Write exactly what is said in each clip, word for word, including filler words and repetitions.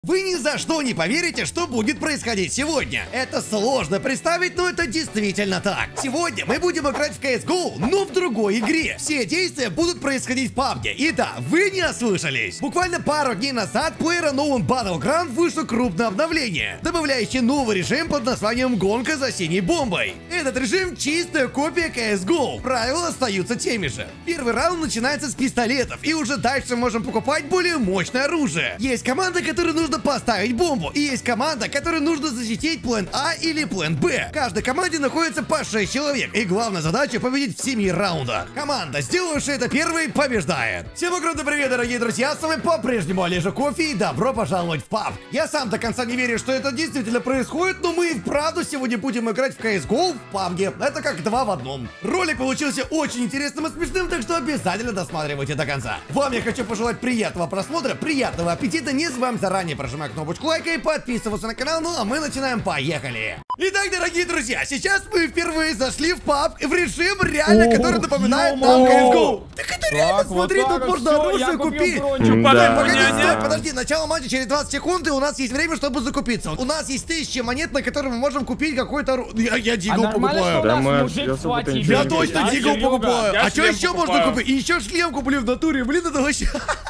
Вы ни за что не поверите, что будет происходить сегодня. Это сложно представить, но это действительно так. Сегодня мы будем играть в си эс го, но в другой игре. Все действия будут происходить в пабге. И да, вы не ослышались. Буквально пару дней назад в PlayerUnknown's Battleground вышло крупное обновление, добавляющее новый режим под названием «Гонка за синей бомбой». Этот режим чистая копия си эс го. Правила остаются теми же. Первый раунд начинается с пистолетов, и уже дальше можем покупать более мощное оружие. Есть команда, которой нужно поставить бомбу, и есть команда, которой нужно защитить план А или план Б. В каждой команде находится по шесть человек, и главная задача победить в семи раундах. Команда, сделавшая это первой, побеждает. Всем огромный привет, дорогие друзья, с вами по-прежнему Олежа Кофе, и добро пожаловать в паб. Я сам до конца не верю, что это действительно происходит, но мы и вправду сегодня будем играть в си эс го в пабге. Это как два в одном. Ролик получился очень интересным и смешным, так что обязательно досматривайте до конца. Вам я хочу пожелать приятного просмотра, приятного аппетита, не забываем заранее прожимать кнопочку лайка и подписываться на канал, ну а мы начинаем, поехали! Итак, дорогие друзья, сейчас мы впервые зашли в паб в режим реально, О, который напоминает нам си эс го. Так это так, реально, вот смотри, тут можно оружие купить. Да. Погоди, стой, подожди, начало матча через двадцать секунд, и у нас есть время, чтобы закупиться. У нас есть тысяча монет, на которые мы можем купить какой-то оружие. Я, я дигл а покупаю. Да, мы... Я точно дигл покупаю. Я а что еще покупаю. Можно купить? И еще шлем куплю в натуре. Блин, это вообще...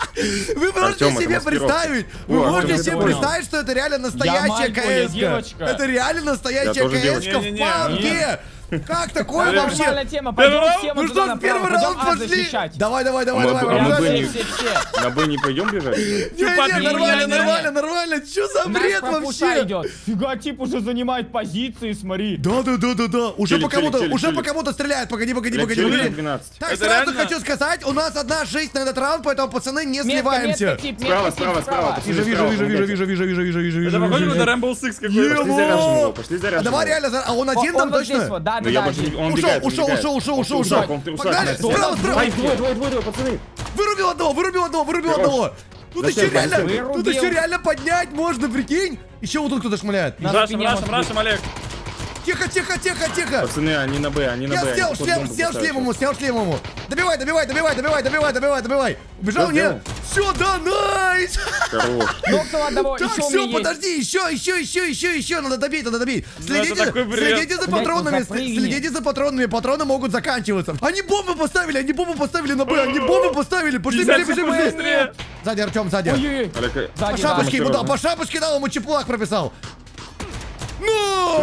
Вы можете Артем, себе представить? Вы О, можете себе представить, что это реально настоящая КС-ка? Это реально настоящая КС-ка в пабге! Как такое вообще? Тема. Ну что, первый раунд пошли. Давай, давай, давай, давай. На Б не пойдем бежать? Не, нормально, нормально, нормально. Что за бред вообще? Фига, тип уже занимает позиции, смотри. Да, да, да, да, да. Уже по кому-то, уже по кому-то стреляет. Погоди, погоди, погоди, погоди. Так, сразу хочу сказать, у нас одна жизнь на этот раунд, поэтому, пацаны, не сливаемся. Справа, справа, справа. Вижу, вижу, вижу, вижу, вижу, вижу, вижу, вижу, вижу. Это похоже на Rainbow Six какой-то. Пошли заряжаем. Давай реально, а он один там точно? Да, да, да. Ушел, ушел, ушел, ушел, ушел, ушел. Погнали, справа, справа. Двое, двое, двое, пацаны. Вырубил одного, вырубил одного, вырубил одного. Тут еще реально, тут еще реально поднять можно, прикинь. Еще вот тут кто-то шмаляет. Рашим, рашим, рашим, Олег. Тихо, тихо, тихо, тихо. Пацаны, они на Б, они на Б. Я снял шлем, снял шлем ему, снял шлем ему. Добивай, добивай, добивай, добивай, добивай, добивай, добивай. Убежал, нет? Все, да, найс. Хорош. Так, все, подожди, еще, еще, еще, еще, еще. Надо добить, надо добить. Следите, следите за патронами, следите за патронами. Патроны могут заканчиваться. Они бомбы поставили, они бомбу поставили на Б, они бомбу поставили. Пошли, пошли, пошли, пошли. Сзади, Артем, сзади. По шапочке ему дал, по шапочке дал, ему чеплак прописал. Ну!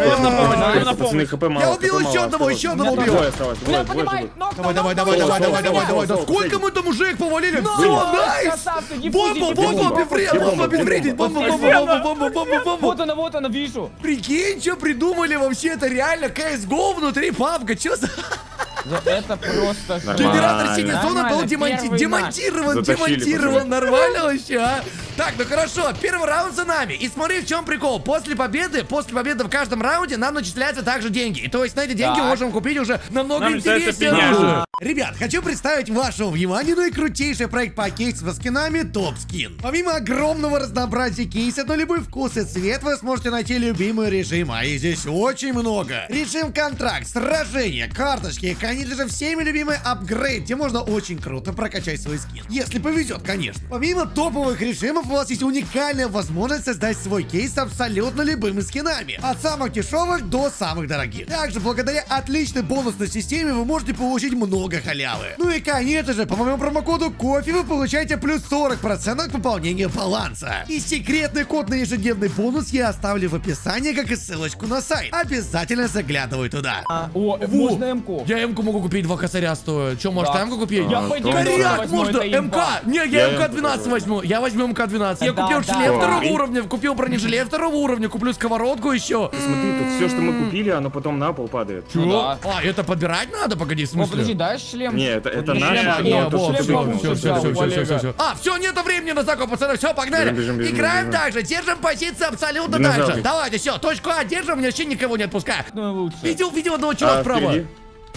Я убил еще одного, еще одного убил. Давай, давай, давай, давай, давай, давай, давай. Да сколько мы там уже их повалили? Все, найс! Бомба, бомба, бифред, бомба, бифредить, бомба, бомба, бомба, бомба, бомба, бомба. Вот она, вот она, вижу. Прикинь, что придумали вообще, это реально си эс го внутри пабга, что за... Это просто... Генератор синей зоны был демонтирован, демонтирован, нормально вообще, а? Так, ну хорошо, первый раунд за нами. И смотри, в чем прикол. После победы, после победы в каждом раунде нам начисляются также деньги. И то есть на эти деньги мы можем купить уже намного интереснее оружие. Ребят, хочу представить вашему вниманию наикрутейший проект по кейсам со скинами Top Skin. Помимо огромного разнообразия кейсов на любой вкус и цвет, вы сможете найти любимый режим, а их здесь очень много. Режим контракт, сражения, карточки и, конечно же, всеми любимый апгрейд, где можно очень круто прокачать свой скин. Если повезет, конечно. Помимо топовых режимов, у вас есть уникальная возможность создать свой кейс с абсолютно любыми скинами. От самых дешевых до самых дорогих. Также, благодаря отличной бонусной системе, вы можете получить много халявы. Ну и, конечно же, по моему промокоду Кофе вы получаете плюс сорок процентов к пополнению баланса. И секретный код на ежедневный бонус я оставлю в описании, как и ссылочку на сайт. Обязательно заглядывай туда. А, о, можно М-ку. Я М-ку могу купить, два косаря стоит. Че, может, да. М-ку купить? Я а, Коряк, можно МК. Не, я МК двенадцать возьму. Я возьму МК двенадцать. Я да, купил да, шлем да. второго уровня, купил бронежилет второго уровня, куплю сковородку еще. Смотри, тут все, что мы купили, оно потом на пол падает. Чего? Ну, да. А, это подбирать надо? Погоди, в смысле? О, подожди, дай шлем. Не, это, это не наше. Шлем, не, то, все, шлем, все, все, все, все, все, все. А, все, нету времени на закуп, пацаны, все, погнали. Бежим, бежим, Играем бежим. Дальше, держим позиции абсолютно Динозаврик. Дальше. Давайте, все, точку А держим, мне вообще никого не отпускай. Ну, видел, видел одного чела а, справа. Впереди?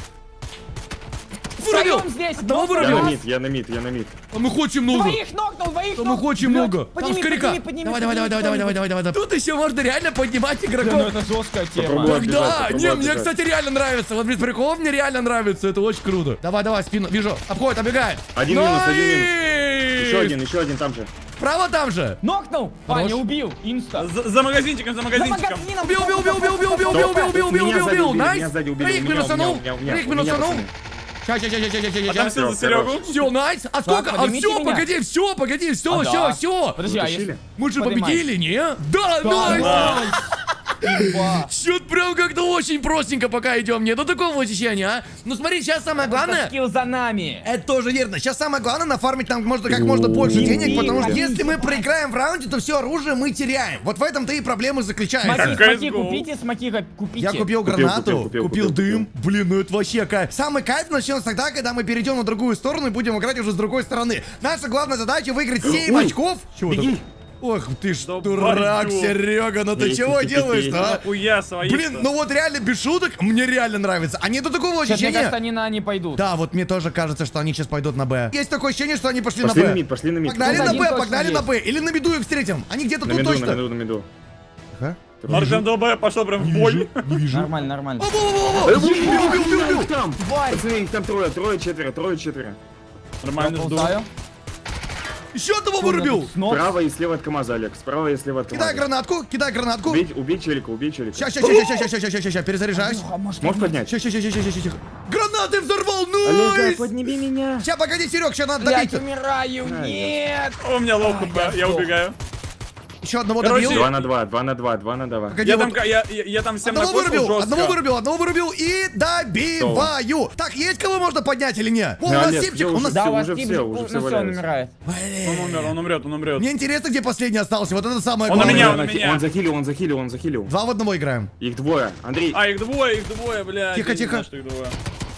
Вырубил! Здесь, одного вырубил! Я на мид, я на мид, я на мид. Там их очень много! Двоих нокнул, двоих Там их очень много! Там скоряка! Давай, давай, давай, давай, давай, давай, давай, давай! Тут еще можно реально поднимать игроков! Ну это жесткая тема! Да, не, мне, кстати, реально нравится! Вот без приколов мне реально нравится, это очень круто! Давай, давай, спину, вижу! Обходит, оббегает! Один минус, один минус! Еще один, еще один там же! Справа там же. Нокнул! Хорош. Ваня убил! Инста! За, за магазинчиком, за За магазинчиком. магазином! Убил, убил, убил, убил, убил, убил, убил, убил, убил, убил, Меня убил, сзади убил. убили, Найс. меня сзади убили, Троих у меня, минусанул. у меня, у меня, Троих у меня, минусанул. пацаны. Сейчас, сейчас, сейчас, сейчас, сейчас. Отомстил за Серегу. Все, найс. А сколько? А поднимите все, меня. погоди, все, погоди, все, А, все, да. все. Подожди, а Вытащили? если... Мы же Поднимай. победили, не? Да, Да, найс. найс. Имба. Чё-то прям как-то очень простенько пока идем. Нет, ну такого ощущения, а? Ну смотри, сейчас самое главное... Скилл за нами! Это тоже верно. Сейчас самое главное нафармить нам можно как можно больше О, денег, потому что блин. если мы проиграем в раунде, то все оружие мы теряем. Вот в этом-то и проблема заключается. Смоки, Как смоки си эс го. купите, смоки ка- купите. Я купил Купил, гранату, купил, купил, купил, купил, дым. Блин, ну это вообще кайф. Самый кайф начнется тогда, когда мы перейдем на другую сторону и будем играть уже с другой стороны. Наша главная задача выиграть семь Ой, очков. Чего беги. там? Ох ты ж Да дурак, пойду. Серега, ну ты чего делаешь-то, а? Нахуя свои. Блин, ну вот реально без шуток, мне реально нравится. А нету такого Сейчас, мне ощущения. кажется, они на не пойдут. Да, вот мне тоже кажется, что они сейчас пойдут на Б. Есть такое ощущение, что они пошли, Пошли на на Б. мид, пошли на мид. Погнали Тут на один Б, точно погнали на есть. Б. Или на миду их встретим. Они где-то На тут меду, на точно. меду, на меду. Ага. Артем долбая пошел прям в бой. Не вижу. Нормально, нормально. Во-во-во-во! Убил, убил, убил, убил. Их там! Тварь! Пацаны, их там трое, трое, четверо, трое, четверо. Нормально жду. Ползаю. Еще одного вырубил. Снова. Справа и слева от КамАЗа, Олег. Справа и слева от Кидай КамАЗа. гранатку, кидай гранатку. Убей, убей челика, убей челика. Сейчас, сейчас, сейчас, сейчас, сейчас, сейчас, сейчас, перезаряжаюсь. А, может, Можешь поднять? Сейчас, сейчас, сейчас, сейчас, сейчас. Гранаты взорвал, Олега, найс! подними меня. Сейчас, погоди, Серег, сейчас надо Блять, добить. умираю, А, нет! О, у меня лоу А, хп, я я сдох. убегаю. Еще одного Короче, добил. Два на два, два на два, два на два. Погоди, Я вот- там, ка- я, я, я там всем Одного накосил вырубил, жестко. одного вырубил, одного вырубил и добиваю. Так, есть кого можно поднять или нет? О, у нас Олег, сипчик, я у нас... уже Да, все, у вас уже тип все, же- уже ну все все, он валяются. умирает. Он умер, он умрет, он умрет. Мне интересно, где последний остался. Вот это самое Он на главное. меня, Он, на захи- меня. он захилил, он захилил, он захилил. Два в одного играем. Их двое. Андрей. А, их двое, их двое, блядь. Тихо, Я не тихо. знаю, что их двое.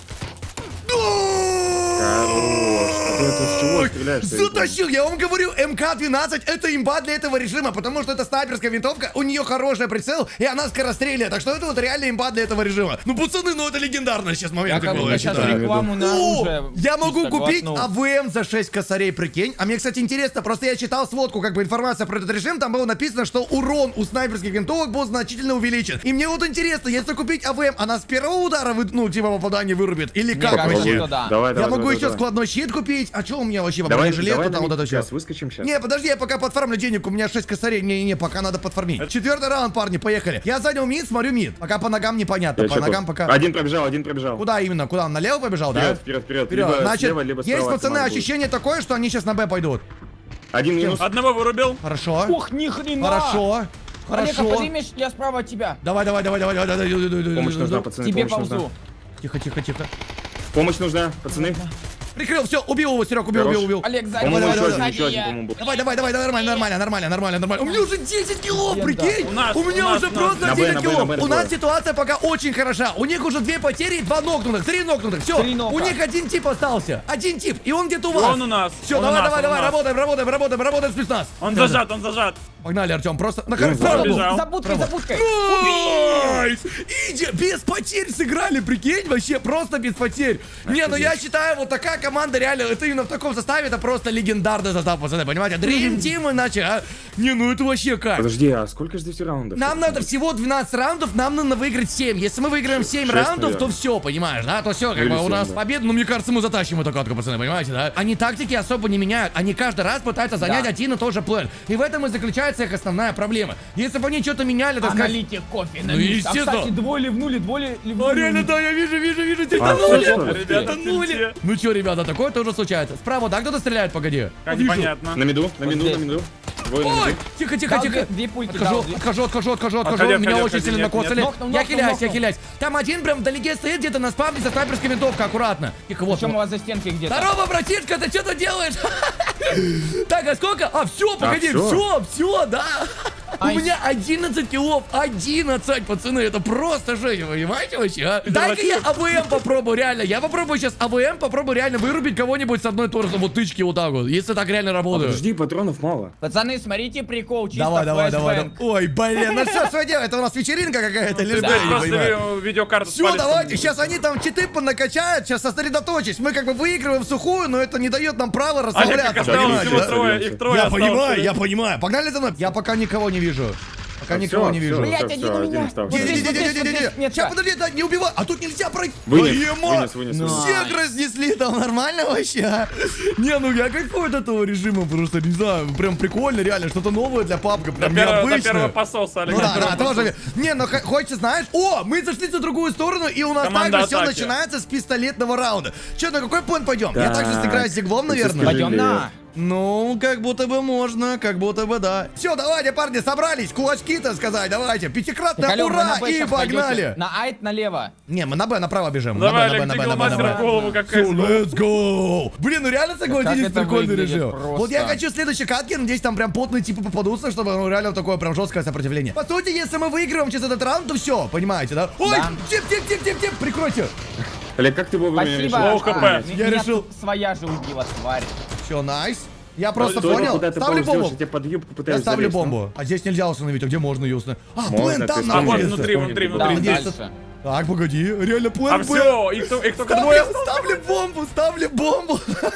Хорош. А ты это с чего стреляешь? Затащил, я вам говорю, эм ка двенадцать это имба для этого режима, потому что это снайперская винтовка, у нее хороший прицел, и она скорострельная, так что это вот реально имба для этого режима. Ну, пацаны, ну это легендарно сейчас Я момент как был, будто я сейчас считаю. рекламу на О, оружие. я могу чисто купить глотнул. а вэ эм за шесть косарей, прикинь. А мне, кстати, интересно, просто я читал сводку, как бы информация про этот режим, там было написано, что урон у снайперских винтовок был значительно увеличен. И мне вот интересно, если купить а вэ эм, она с первого удара, вы- ну, типа попадание вырубит? Или как кажется, вообще? что да. Давай, Я давай, могу давай, еще давай. складной щит купить. А что у меня вообще? Давай, Жилету давай там на вот это мид все. сейчас, выскочим сейчас. Не, подожди, я пока подфармлю денег, у меня шесть косарей. Не-не-не, пока надо подфармить. Четвертый раунд, парни, поехали. Я занял мид, смотрю мид. Пока по ногам непонятно. Я По чё ногам тут? пока... Один пробежал, один пробежал. Куда именно? Куда? Он налево побежал, да? Вперед, вперед, вперед. Вперед. Либо Значит, слева, либо есть, справа пацаны, команда будет. ощущение такое, что они сейчас на Б пойдут. Один минус. Одного вырубил. Хорошо. Ух, ни хрена! Хорошо. Олег, а Хорошо. поднимешь, я справа от тебя. Давай, давай, давай, давай, давай, давай, давай, давай, давай, Помощь давай, нужна, давай. пацаны, Тебе помощь нужна. ползу. Тихо, тихо, тихо. Помощь нужна, пацаны. Прикрыл, все, убил его, Серег, убил, Хорош. убил, убил. Олег, сзади. По-моему, давай, еще давай, один, еще один, я. по-моему, был. Давай, давай, давай, давай, нормально, нормально, нормально, нормально, нормально. У меня уже десять килов, Легенда. прикинь? У нас, У меня у нас, уже у нас. просто На Б, десять на Б, килов. на Б У нас двое. ситуация пока очень хороша. У них уже две потери и два нокнутых. Три нокнутых. Все. Три нока. У них один тип остался. Один тип. И он где-то у вас. Он у нас. Все, он у давай, нас, давай, он у давай, нас. работаем, работаем, работаем, работаем, спецназ. Он зажат, он зажат. Погнали, Артем, просто на Ну, справа был. побежал. За будкой, за будкой. Найс! Иди, без потерь сыграли, прикинь, вообще просто без потерь. Не, ну я считаю, вот такая команда реально, это именно в таком составе, это просто легендарный состав, пацаны, понимаете? Dream Team иначе, а? Не, ну это вообще кайф. Подожди, а сколько же здесь раундов? Нам надо всего двенадцать раундов, нам надо выиграть семь. Если мы выиграем семь Шесть, раундов, то наверное. все, понимаешь, да? То все, как Или бы у семь, нас да. победа. Ну, мне кажется, мы затащим эту катку, пацаны, понимаете, да? Они тактики особо не меняют. Они каждый раз пытаются занять Да. один и тот же план. И в этом и заключается их основная проблема. Если бы они что-то меняли, так сказать... Аналитик кофе на Ну, микс. А, естественно. кстати, двое ливнули, двое А, ливнули. реально, да, я вижу, вижу, вижу, А, титанули. всё, что ли? Ребята, Титанули. впереди. Ну что, ребята, такое тоже случается. Справа, да, кто-то стреляет, погоди. Как Вижу. непонятно. На меду, на Вот меду, на здесь. меду. Двое на Ой, меду. тихо, тихо, Дал тихо. две- две пульки, Отхожу, дал две. отхожу, отхожу, отхожу, отхожу. Отходи, Меня отходи, очень отходи, сильно нет, накоцали. нет. Нокнул, Я нокнул, хиляюсь, я нокнул. хиляюсь. Там один прям вдалеке стоит где-то на спавне со снайперской винтовкой, аккуратно. Тихо, вот. Причем у вас за стенкой где-то. Здорово, братишка, ты что тут делаешь? Так, а сколько? А, все, погоди, всё? все, все, да. У Ай. меня одиннадцать килов, одиннадцать, пацаны, это просто жесть, вы понимаете вообще, а? Дай-ка я а вэ эм попробую, реально, я попробую сейчас а вэ эм, попробую реально вырубить кого-нибудь с одной торсом, вот тычки вот так вот, если так реально работает. Подожди, патронов мало. Пацаны, смотрите прикол, чисто Давай, давай, давай, флешбэнк. давай. Ой, блин, ну что, что делать? Это у нас вечеринка какая-то, лишь бы, Да, я не просто понимаю. ви- видеокарту с Все, палец давайте, там. сейчас они там читы понакачают, сейчас сосредоточись. Мы как бы выигрываем в сухую, но это не дает нам права Олег, расслабляться. как осталось понимаете, всего да? трое, их трое Я осталось. понимаю, я понимаю. Погнали за мной. Я пока никого не вижу. Пока А никого всё, не всё, вижу. Блядь, всё, один всё, у один меня. остался. Вот здесь, вот здесь, вот здесь, Не-не-не-не-не-не. метка. Сейчас, подожди, да, не убивай. А тут нельзя пройти. Вынес, Ема! вынес, вынес, Ну. вынес. Всех разнесли там нормально вообще. а? Не, ну я кайфую от этого режима, просто не знаю, прям прикольно, реально, что-то новое для пабга, До прям первого, до первого необычно. пососа, Ну да, да, Александр. тоже. Не, ну х- хочется, знаешь, о, мы зашли на другую сторону, и у нас Команда также все атаки. начинается с пистолетного раунда. Че, на какой план пойдем? Я также Так, сыграю с Зиглом, ты наверное. скажи. Пойдем на. Ну, как будто бы можно, как будто бы да. Все, давайте, парни, собрались, кулачки-то сказать, давайте. Пятикратное Так, алло, вы ура, на Б и щас погнали. пойдете. На айт налево. Не, мы на Б направо бежим. Давай, на Б, Олег, на Б, на Б, Дигл на Б, на мастера Б. голову, как Всё, кайф. let's go! Блин, ну реально согласитесь, это прикольный выглядит режим. просто. Вот я хочу в следующей катке, надеюсь, там прям потные типы попадутся, чтобы ну, реально такое прям жесткое сопротивление. По сути, если мы выигрываем через этот раунд, то все, понимаете, да? Ой, Да. тип, тип, тип, тип, тип, прикройте. Олег, как ты вовремя Спасибо. решил? Лоу хп. А, Я меня решил- тут своя же убила, тварь. Все, найс. Я просто Стой, понял. куда ты Ставлю ползёшь, бомбу. я тебя под юбку Я пытаюсь ставлю залезть, ну. бомбу. А здесь нельзя установить, а где можно ее установить? А, Можно, плен ты там сам А вот находится. внутри, внутри, Да, внутри. Надеюсь, дальше. Так, погоди, реально плен А Б. все, их, то- их только Ставлю, двое. ставлю бомбу, ставлю бомбу.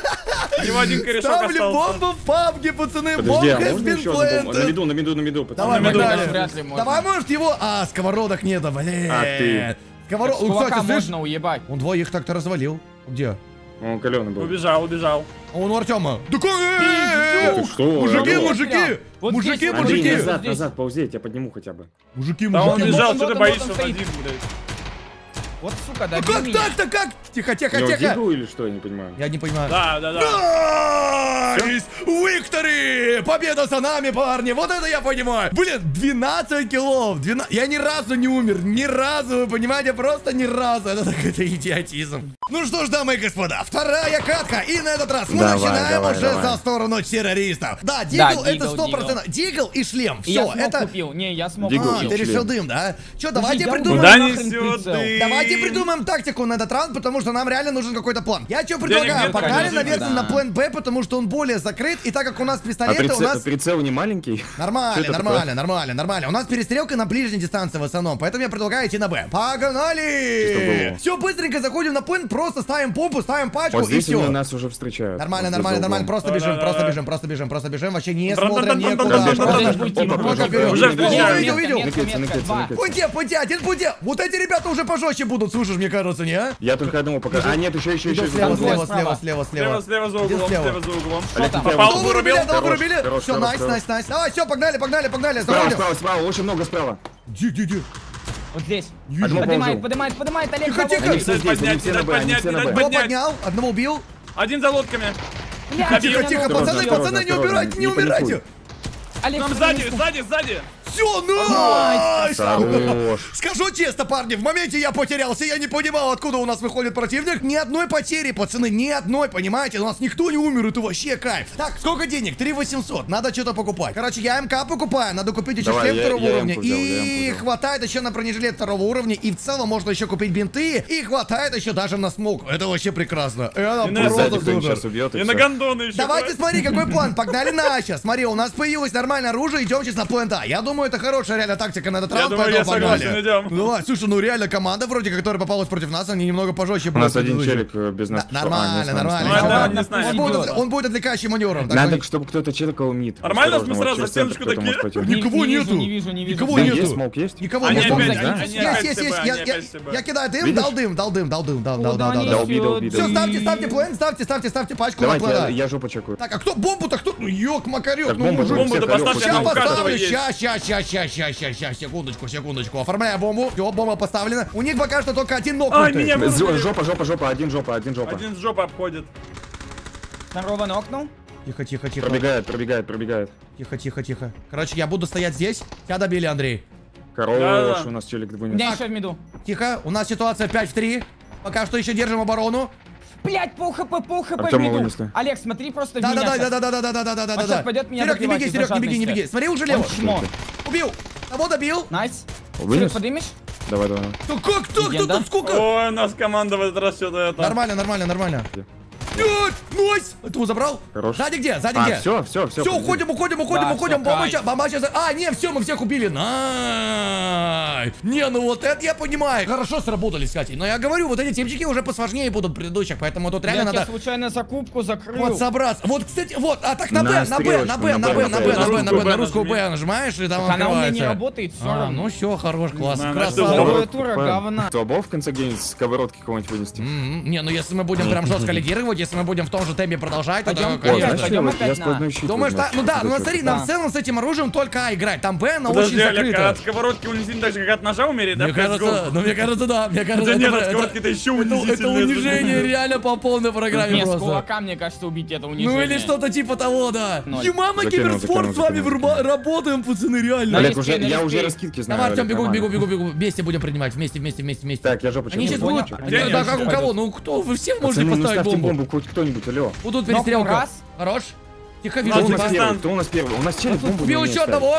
У него один корешок Ставлю остался. бомбу в пабге, пацаны. Подожди, Бомб а has можно been еще одну бомбу? На planted. меду, на меду, на меду, пацаны. Давай, На меду погнали. вряд ли можно. Давай, может, его... А, сковородок нету, блин. А, ты. Сковород... С О, кулака кстати, слышь, можно уебать. он двоих так-то развалил. Где? Он каленый был. Убежал, убежал. А он у Артема. Да как? Ты что? Мужики, алло? мужики! Вот Мужики, здесь, Андрей, мужики! назад, Здесь. назад, ползи, я тебя подниму хотя бы. Мужики, Да он мужики. бежал, вот что он, ты вот боишься он он стоит. один, блядь. Вот, сука, Ну добей как меня. так-то, как? Тихо, тихо, У него тихо. дигл или что, я не понимаю. Я не понимаю. Да, да, да. Найс! Виктори! Победа за нами, парни! Вот это я понимаю! Блин, двенадцать киллов! двенадцать... Я ни разу не умер, ни разу, вы понимаете? Просто ни разу! Это какой-то идиотизм. Ну что ж, дамы и господа, вторая катка, и на этот раз мы Давай, начинаем давай, уже давай. за сторону террористов. Да, дигл Да, это дигл, сто процентов. Дигл и шлем, И я все, смог это... купил. Не, я смог Дигл А, купил. ты член. решил дым, да? Че, давайте я придумаем... Куда нахрен несет прицел? ты? Давайте придумаем тактику на этот раунд, потому что нам реально нужен какой-то план. Я что предлагаю? нет, Погнали, конечно, наверное, да. на план Б, потому что он более закрыт, и так как у нас А пистолеты, у прицел, нас... прицел не маленький? Нормально, Что это нормально, такое? нормально, нормально. У нас перестрелка на ближней дистанции в основном, поэтому я предлагаю идти на Б. Чисто Погнали! было. Все, быстренько заходим на план, просто ставим помпу, ставим пачку Вот и здесь они все. нас уже встречают. Нормально, Вот нормально, здесь за нормально. углом. Просто Да, бежим, да, просто да. бежим, просто бежим, просто бежим. Вообще не Дрон, смотрим дрон, дрон, никуда. дрон, дрон, Просто дрон, дрон, бежим. дрон, Только дрон, вперед. Уже Видел, встречают. видел, видел. Метка, Ныкается, метка, ныкается, два. ныкается. Пуньте, пуньте, один пуньте. Вот эти ребята уже пожестче будут, слушаешь, мне кажется, не? а? Я только одного пока. А нет, еще, еще, еще. Идет слева, за углом. слева, слева, слева, Слева, слева. слева за Один углом, слева. слева за углом. Олег, там? тебя Попал, Долго вырубил. рубили, долго Хорош, рубили. хорош, Все, хорош, найс, хорош. найс, найс. Давай, все, погнали, погнали, погнали. Справа, Заходим. справа, справа, очень много справа. Ди, ди, ди. Вот здесь. Одного Поднимает, положил. поднимает, поднимает, Олег. Тихо, кого? тихо. Они все Дать здесь, они поднять, все на дать Б, они поднять, все на дать Б. Одного поднять. поднял, одного убил. Один за лодками. Блядь, Тихо, меня тихо, ногу пацаны, убил. пацаны, не осторожно, убирайте, не не паникуй. умирайте. Олег, Там ты сзади, не сзади, сзади. Все, найс! Хорош. Скажу честно, парни, в моменте я потерялся, я не понимал, откуда у нас выходит противник. Ни одной потери, пацаны, ни одной, понимаете? У нас никто не умер, это вообще кайф. Так, сколько денег? три восемьсот, надо что-то покупать. Короче, я МК покупаю, надо купить еще Давай, шлем я- второго я уровня. М-ку взял, я И М-ку взял. хватает еще на бронежилет второго уровня, и в целом можно еще купить бинты, и хватает еще даже на смог. Это вообще прекрасно. Это И на Сзади просто кто-нибудь супер. сейчас убьет и И на все. гондоны еще. Давайте смотри, какой план. Погнали на сейчас. Смотри, у нас появилось нормальное оружие, идем сейчас на план А. Я думаю, это хорошая реально тактика на этот Я раунд, думаю, поэтому я согласен, погнали. идем. Ну давай, слушай, ну реально команда вроде, которая попалась против нас, они немного пожестче У нас будут один предыдущих. челик э, без нас. Н- пришел. А, Нормально, не, с нами, нормально. с нами. Ну, это Ладно, не знаю. Он идет. будет, он будет отвлекающим маневром. так Надо, что- чтобы кто-то челикал мид. Нормально, Осторожно, мы сразу вот через за стеночку центр кто-то такие? может пойти. Не- Никого не нету. вижу, не вижу, не вижу. Никого Да нету. есть, смоук есть? Никого Они нету. опять, да? они Есть, опять есть, есть. СБ, Я, они я, опять СБ. я кидаю дым, Видишь? дал дым, дал дым, дал дым, дал, дал, Куда дал, дал, они дал. Да, убил, сюда? убил. Все, ставьте, ставьте план, ставьте, ставьте, ставьте пачку на Давайте, я, плана. я жопу чекаю. Так, а кто бомбу-то, кто? Ну, ёк, макарёк, Так, ну, бомба, мужик. Бомбу-то всех, алло, поставьте, Сейчас она у каждого поставлю, есть. сейчас, сейчас, сейчас, сейчас, сейчас, сейчас, сейчас, секундочку, секундочку. Оформляю бомбу. Все, бомба поставлена. У них пока что только один ног. Ай, меня З- вырубили. Жопа, жопа, жопа, один жопа, один жопа. Один с жопы обходит. Второго нокнул. Тихо, тихо, тихо. Пробегает, пробегает, пробегает. Тихо, тихо, тихо. Короче, я буду стоять здесь. Тебя добили, Андрей. Хорош, Да-да. у нас челик У вынес. меня еще в миду. Тихо, у нас ситуация пять в три. Пока что еще держим оборону. Блять, пол хп, пол хп в Артема миду. вынесли. Олег, смотри просто в Да, да, меня да, щас. да, да, да, да, да, да, да, да, Он да. щас пойдет меня Серег, не добивать беги, из-за Серег, не беги, не жадности. беги. Смотри, уже Он лево. чмо. Убил. Кого добил? Найс. Вынес? Серег, подымешь? Давай, давай. Ну как так? Легенда. Тут сколько? Ой, у нас команда в этот раз что-то это. Нормально, нормально, нормально. Нет! Нойс! Этого забрал? Хорош. Сзади где? Сзади А, где? все, все, все. Все, уходим, уходим, уходим, Да, уходим. всё, Бомба кайф. сейчас, бомба сейчас. А, не, все, мы всех убили. Найс. Не, ну вот это я понимаю. Хорошо сработали, кстати. Но я говорю, вот эти типчики уже посложнее будут предыдущих, поэтому тут реально Я надо тебе случайно закупку закрыл. вот собраться. Вот, кстати, вот, а так на Б, На на Б, на стрелочку, Б, на Б, на Б, на Б, на Б, на русскую русскую Б Б нажимаешь, и там Так она у меня не открывается. работает, все А, равно. ну все, хорош, класс, знаю, красава. что Клавиатура говна. Слабо в конце где-нибудь сковородки кого-нибудь вынести. М, Не, ну если мы будем прям жестко лидировать, если мы будем в том же темпе продолжать, то Пойдем да, О, Конечно, знаешь, конечно. пойдем вот опять я на. сквозной щит. Думаешь, возьму, да, ну да, ну вот смотри, это нам Да. в целом с этим оружием только А играть. Там Б, но Подожди, очень Олег, а закрыто. от сковородки унизительно так же, как от ножа умереть, да? Мне в си эс го? кажется, ну мне кажется, да, мне кажется, Да нет, это- от это- сковородки-то еще это, это унизительнее. унижение реально по полной программе Не, с просто. кулака, мне кажется, убить это унижение. Ну или что-то типа того, да. Ноль. Юмама Закинул, Киберспорт, закинул, с вами закинул, врба- закинул. работаем, пацаны, реально. Олег, Олег, уже, налегкий, я уже налегкий. раскидки знаю. Давай, Артем, Олег, бегу, нормально. бегу, бегу, бегу. Вместе будем принимать, вместе, вместе, вместе, вместе. Так, я жопу Они чекну. сейчас понял. будут... Где Да, они? да, как у Пойдут. кого? Ну кто? Вы все можете Пацаны, ну поставить ставьте бомбу. бомбу, хоть кто-нибудь, алло. Вот тут Нокнул перестрелка. раз. Хорош. Тихо, Ну, вижу Кто у Жопу нас тебя. чекну. первый? Кто у нас первый? У нас челик бомбу не Убил умеет еще ставить. одного.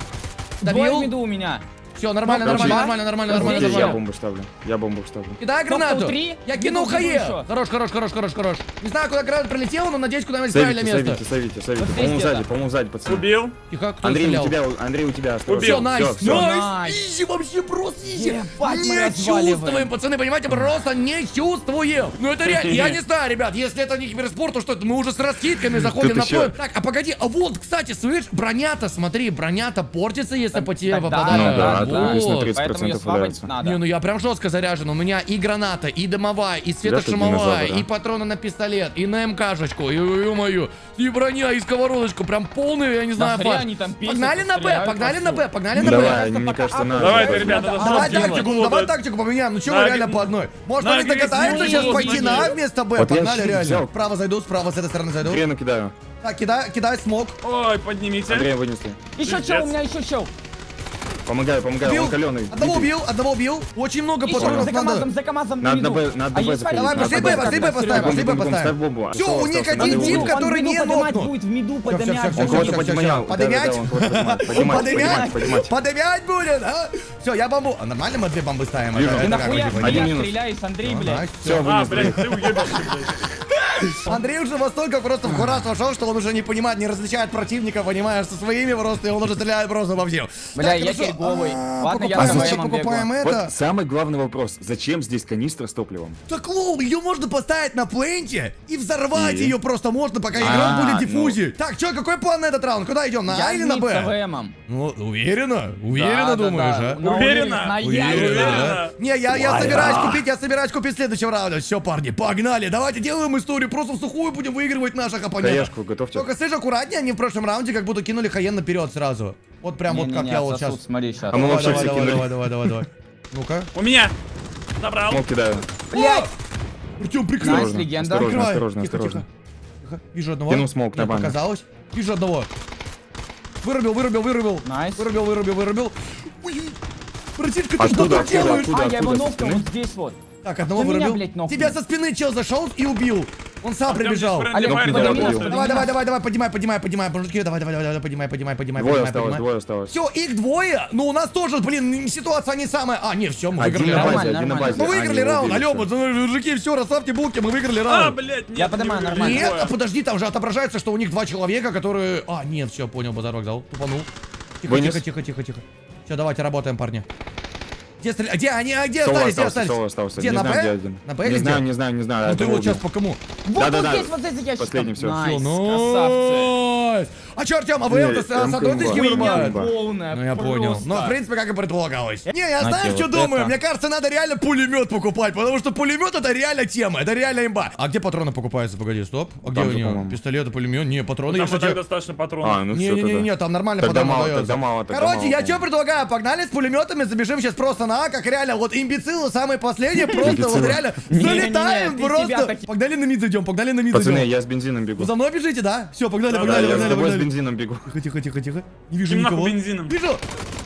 Двое в Добил. меду у меня. Все, нормально, Нокнул нормально, два. нормально, нормально, Вот нормально, здесь Я нормально. бомбу ставлю. Я бомбу ставлю. Кидай Нокнул гранату. три. Я Бегу, кинул бегу хае. еще. Хорош, хорош, хорош, хорош, хорош. Не знаю, куда гранат прилетел, но надеюсь, куда-нибудь правильное Савите, место. савите, савите, савите. Вот По-моему, здесь сзади, где-то. по-моему, сзади, пацаны. Убил. Тихо, кто Андрей, у стрелял? тебя, Андрей, у тебя. осторожно. Все, найс, Всё, всё. найс, Найс. изи, вообще просто изи. Ебать, мы Не разваливаем. чувствуем, пацаны, понимаете, просто не чувствуем. Ну это реально, я не знаю, ребят, если это не киберспорт, то что это, мы уже с раскидками заходим на еще- плой. Так, а погоди, а вот, кстати, слышь, броня-то, смотри, броня-то портится, если по тебе Так, да, попадает. Ну да, да, тут да. написано Вот. тридцать Поэтому ее процентов свабать ударится. надо. Не, ну я прям жестко заряжен. У меня и граната, и дымовая, и светошумовая, динозавр, да? и патроны на пистолет, и на МКшечку, и, ё-моё, и броня, и сковородочку. Прям полный, я не знаю, Нахрена факт. они там песят, Погнали на Б, стреляют погнали на вовсю? Б, погнали на Давай, Б. мне кажется, надо. Давайте, ребята, Надо это Давай что тактику, делать? давай тактику поменяем. Ну чё, На реально агрессию. по одной. Может, На они догадаются агрессию. сейчас пойти на А Смотри. вместо Б. Вот я Погнали, щит реально. взял. Справа зайду, справа с этой стороны зайду. Хрену кидаю. Так, кидай, кидай смог. Ой, поднимите. Андрея вынесли. Еще Пиздец. чел, у меня еще чел. Помогаю, помогаю, Убил. он каленый. Одного убил, одного убил. Очень много Еще патронов за надо. КамАЗом, за КамАЗом на Надо виду. на Б- надо А Б есть заходить, вариант, надо Пошли Б Б, заходить. пошли Б поставим, Бомбу, пошли Б бомбу, ставь поставим. бомбу. Всё, Осталось, у них осталось, один надо тип, его- который Он в не меду поднимать нокнут. будет, в меду Всё, всё, поднимать. всё, Он всё, кого-то всё, поднимал. всё. Поднимать? Да, да, да, он кого-то поднимает. Поднимать, Поднимять? поднимать, поднимать. Поднимять будет, а? Все, я бомбу. А нормально мы две бомбы ставим? Вижу. Это- Ты это как нахуя вы в типа? Один меня минус. стреляешь, Андрей, Ну, блядь? найс, Все, А, вынес, блядь, блядь. ты уебишься, блядь. Андрей уже настолько просто в кураж вошел, что он уже не понимает, не различает противника, понимаешь, со своими просто, и он уже стреляет просто во всех. Бля, Так, я хорошо. фиговый. А, Ладно, я покупаем за это, КамАЗом покупаем бегу. это. Вот самый главный вопрос. Зачем здесь канистра с топливом? Так, лол, ее можно поставить на пленте и взорвать И? ее просто можно, пока А, игрок будет ну. диффузить. Так, что, какой план на этот раунд? Куда идем, на А Я или на с Б? ВМом. Ну, уверенно? Уверенно думаешь, а? На Уверенно? на Уверенно, яйца. да? Не, я, я собираюсь купить, я собираюсь купить в следующем раунде. Все, парни, погнали. Давайте делаем историю, просто в сухую будем выигрывать наших оппонентов. Хаешку готовьте. Только слышь, аккуратнее, они в прошлом раунде как будто кинули хаен наперед сразу. Вот прям вот как Не-не-не, я вот отсосут, сейчас. смотри сейчас. А мы Давай, вообще давай, все давай, кинули. давай, давай, давай, давай. Ну-ка. У меня. Забрал. Смог кидаю. Блядь. Артем, Найс, прикрой. легенда. Осторожно, Прикрывай. осторожно, Тихо, осторожно. тихо. Тихо. Вижу одного. Кинул смоук, Нет, нормально. показалось. Вижу одного. Вырубил, вырубил, вырубил. Найс. Вырубил, вырубил, вырубил. Ой, братишка, ты Откуда, что откуда, делаешь? откуда? А, я его со нокнул спины? вот здесь вот. Так, одного За меня, вырубил. блядь, нокнул. Тебя со спины чел зашел и убил. Он сам Артем, прибежал. здесь Олег, friendly fire, подними давай, нас, давай. Давай, давай, давай, давай, поднимай, поднимай, поднимай, мужики, давай, давай, давай, поднимай, поднимай, поднимай, Двое поднимай, осталось, поднимай. двое осталось. Все, их двое, но у нас тоже, блин, ситуация не самая. А, не, все, мы Один выиграли на раунд. базе, Нормально, один на нормально. базе. Мы А, выиграли они раунд, убили алло, всё. пацаны, мужики, все, расставьте булки, мы выиграли А, раунд. блядь, нет. Я не поднимаю, выиграли. нормально. Нет, Двое. а подожди, там же отображается, что у них два человека, которые... А, нет, все, понял, базарок дал, тупанул. Тихо, Вынес. тихо, тихо, тихо, тихо. Все, давайте работаем, парни. Где стреля- Где они? А где Соло остались? Где остался, остались? соло остался. Где, Не на знаю, где Б? один. На Б Не или знаю, где? не знаю, не знаю. Ну ты одного вот сейчас убил. по кому? Вот, Да, да, вот да. здесь, вот здесь за ящиком. Последний, всё. Найс, Всё, красавцы. найс. А чё, Артем, а вы Не, это с с МК одной тычки имба. вырубают? Имба. Полная, Ну я понял. просто. Ну, в принципе, как и предполагалось. Не, я Знаете, знаю, что вот думаю. это. Мне кажется, надо реально пулемет покупать, потому что пулемет это реально тема, это реально имба. А где патроны покупаются? Погоди, стоп. А где Там у же, него? по-моему. Пистолеты, пулемет? Не, патроны. Я, Там и так кстати... достаточно А, патронов. ну все Не-не-не, там нормально Тогда патронов мало, дается. тогда мало, тогда Короче, мало, я по-моему. что предлагаю? Погнали с пулеметами, забежим сейчас просто на А, как реально, вот имбецилы самые последние, просто вот Имбецилы. реально Не-не-не, залетаем ты себя просто. таки- Погнали на мид зайдем, погнали на мид Пацаны, зайдем. я с бензином бегу. Вы за мной бежите, да? Все, погнали, Да, погнали, Да, я с погнали, тобой с погнали. бензином бегу. Тихо, тихо, тихо, тихо. Не вижу Им нахуй никого. бензином. Вижу.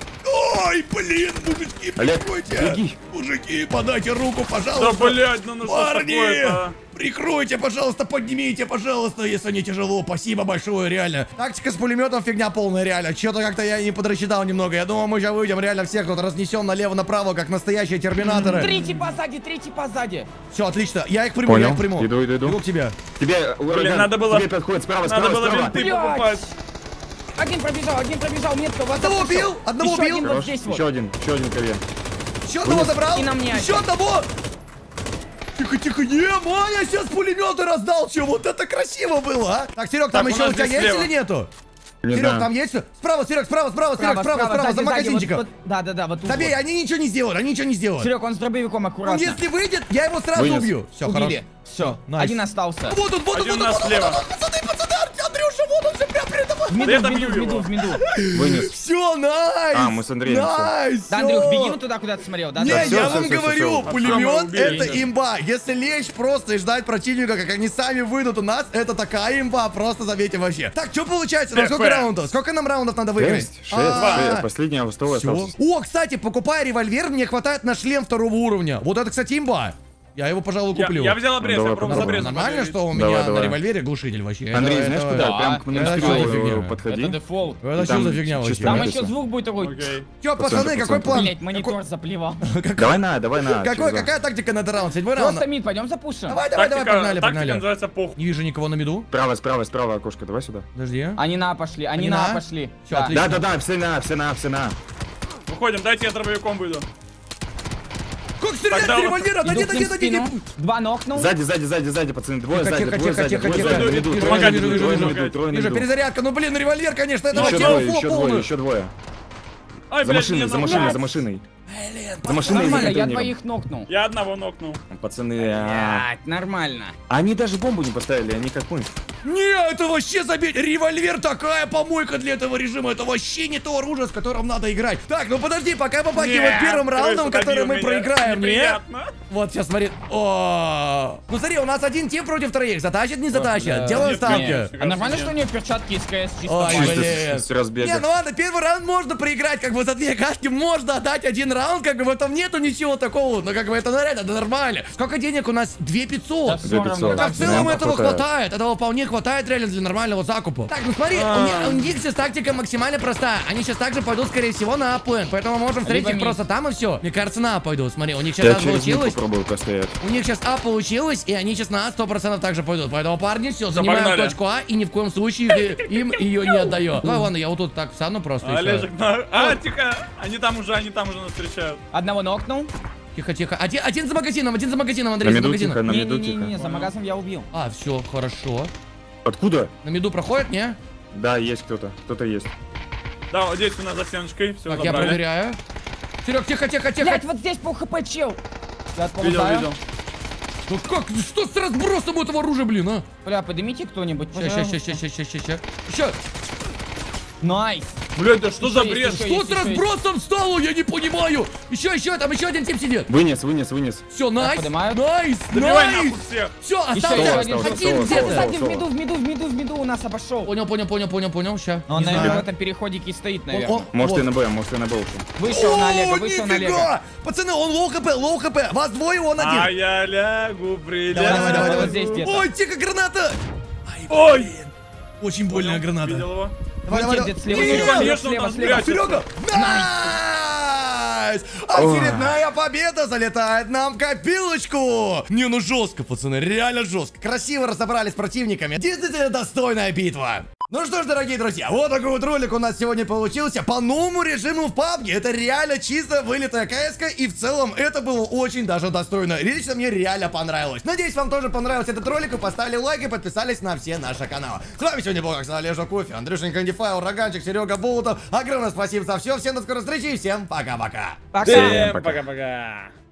Ой, блин, мужики, Олег, прикройте. беги. Мужики, подайте руку, Да, пожалуйста. блядь, ну ну что Парни, такое-то? прикройте, пожалуйста, поднимите, пожалуйста, если не тяжело. Спасибо большое, реально. Тактика с пулеметом фигня полная, реально. Что-то как-то я не подрасчитал немного. Я думал, мы сейчас выйдем, реально всех тут разнесем налево-направо, как настоящие терминаторы. Три типа сзади, три типа сзади. Все, отлично. Я их приму, я Понял. их приму. Иду, иду, иду. Иду к тебе. Тебе, ураган, надо было- тебе подходит справа, Надо справа, было справа. винты Блядь. покупать. Один пробежал, один пробежал, метко. вот Одного так всё. убил, одного Еще убил. один вот Хорош. здесь вот. Еще один, еще один кове. Еще одного забрал. И на мне Еще один. одного. Тихо, тихо, не, Маня сейчас пулеметы раздал, че, вот это красиво было, а? Так, Серег, там Так, у еще у нас тебя здесь есть слева. или нету? Не Серег, знаю. там есть? Справа, Серег, справа, справа, Серег, справа, справа, за сзади, сзади, магазинчиком. вот- вот- Да, да, да, вот тут. Забей, они ничего не сделают, они ничего не сделают. Серег, он с дробовиком Он аккуратно. если выйдет, я его сразу Вынес. убью. Все, хорошо. Убили. Все, Найс. один остался. Вот он, вот он, Один вот у он, нас вот он, слева. вот он, пацаны, пацаны, Андрюша, вот он же прям передо мной. В миду, я в там миду, бью в миду, его. в миду. Вынес. Все, найс. А, мы с Андреем всё. Найс, Да, всё. Андрюх, беги ну туда, куда ты смотрел, да? Не, да, всё, я всё, вам всё, всё, говорю, всё. Артёма пулемет убили, это да. имба. Если лечь просто и ждать противника, как они сами выйдут у нас, это такая имба, просто заметьте вообще. Так, что получается? На сколько Эфе. раундов? Сколько нам раундов надо выиграть? Шесть, шесть, А, шесть. Последний авостовый всё. остался. О, кстати, покупая револьвер, мне хватает на шлем второго уровня. Вот это, кстати, имба. Я его, пожалуй, Я, куплю. я взял обрез, Давай я пробую попробуем. обрезом. Нормально, проверить. что у Давай, меня на давай. револьвере глушитель вообще? Андрей, Это- знаешь это- куда? Да. Прям к Это что за фигня? монастырю Это подходи. дефолт. Это И что там за фигня чисто вообще? Там написано. еще звук будет такой. Окей. Че, пацаны, Пацаны, какой пацаны. план? Блять, монитор заплевал. Давай на, давай на. Какой, через какая тактика на этот раунд? Седьмой раунд? Просто мид, пойдем запушим. Давай, давай, давай, Тактика- погнали, Тактика погнали. называется похуй. Не вижу никого на миду. Справа, справа, справа окошко, давай сюда. Подожди. Они на пошли, они Они на на? пошли. Всё, Да. отлично. Да-да-да, все на, все на, все на. Выходим, дайте я дробовиком выйду. Как стрелять Тогда с вот револьвера? Да Иду нет, к ним нет, в нет, спину. нет. Два нокнул. Сзади, сзади, сзади, сзади, пацаны, двое Тихо, сзади, тихо, двое тихо, сзади, тихо, двое тихо. сзади, на Вижу, виду, трое вижу, на вижу, виду, вижу, трое на вижу. виду, трое на Вижу, виду. перезарядка. Ну, блин, револьвер, конечно, это Еще вообще двое, фу, еще полный. двое, еще двое. Ай, За блядь, машиной, мне за на- машиной, блядь. за машиной. Блин, За машиной, за Нормально, я контейнером. двоих нокнул. Я одного нокнул. Пацаны, а, Блять, нормально. они даже бомбу не поставили, они как мы. Не, это вообще забить. Револьвер такая помойка для этого режима. Это вообще не то оружие, с которым надо играть. Так, ну подожди, пока попахивает Нет, первым крыса раундом, который добил мы меня. проиграем, не? Неприятно. Вот сейчас смотри. О, ну смотри, у нас один тим против троих. Затащит, не затащит. Да. Делаем Нет, ставки. нет. А нормально, что у нее перчатки из КС чисто Ой, палец? блин. Чисто с- с разбега. Не, ну ладно, первый раунд можно проиграть, как бы за две катки можно отдать один раунд, как бы в этом нету ничего такого, но как бы это, ну, реально, это нормально. Сколько денег у нас? две тысячи пятьсот. Да всё равно, пятьсот. Да, так в целом Нам этого хватает. хватает, этого вполне хватает реально для нормального закупа. Так, ну смотри, у, них, у них сейчас тактика максимально простая. Они сейчас также пойдут, скорее всего, на аплен, поэтому можем встретить Либо их мид. просто там и все. Мне кажется, на А пойдут, смотри, у них сейчас Я А через них получилось. попробую постоять. У них сейчас А получилось, и они сейчас на А сто процентов также пойдут. Поэтому, парни, все, занимаем погнали. точку А и ни в коем случае им ее не отдаем. Давай, ладно, я вот тут так встану просто. и всё. Олежек, на... А, тихо. Они там уже, они там уже нас встречают. Одного нокнул. Тихо, тихо. Один, один за магазином, один за магазином, Андрей, На за меду магазином. тихо, на меду Не-не-не, тихо. за магазом я убил. А, все, хорошо. Откуда? На меду проходит, не? Да, есть кто-то, кто-то есть. Да, вот здесь у нас за стеночкой. Все, Так, я забрали. проверяю. Серег, тихо, тихо, тихо. Блять, вот здесь пол хп чел. Я Видел, отползаю. видел. Ну как, что с разбросом этого оружия, блин, а? Бля, поднимите кто-нибудь. Ща, ща, ща, ща, ща, ща, ща, ща. Ща. Найс. Блядь, да что Еще за есть, бред? еще Что есть, с еще есть. разбросом стало? Я не понимаю. Еще, еще, там еще один тип сидит. Вынес, вынес, вынес. Все, найс, поднимаю. найс, Добивай найс. нахуй всех. Все, Еще остался один, остался, один остался, где-то. Сзади в Соло. миду, в миду, в миду, в миду у нас обошел. Понял, понял, понял, понял, понял, ща. Он, Не наверное, в знаю. этом переходике и стоит, Он- наверное. он- Может вот. и на Б, может и на Б ушел. Вышел на Олега, О, вышел на Олега. нифига! Пацаны, он лоу хп, лоу хп. Вас двое, он один. А я лягу, прилягу. Давай, давай, давай, давай. Вот здесь где-то. Ой, тихо, граната. Ай, Ой! блин. Очень больная граната. Видел его? Давай, Вон давай, где-то давай. слева, Не, слева, конечно, он слева, там слева. спрячется. Серега! Найс! Очередная победа залетает нам в копилочку! Не, ну жестко, пацаны, реально жестко. Красиво разобрались с противниками. Действительно достойная битва. Ну что ж, дорогие друзья, вот такой вот ролик у нас сегодня получился по новому режиму в пабге. Это реально чисто вылитая кс-ка, и в целом это было очень даже достойно. Лично мне реально понравилось. Надеюсь, вам тоже понравился этот ролик. Вы поставили лайк и подписались на все наши каналы. С вами сегодня был, как всегда, Олежа Кофе, Андрюшенька Индифай, Ураганчик, Серега Болотов. Огромное спасибо за все. Всем до скорой встречи и всем пока-пока. Пока. Всем Пока. пока-пока.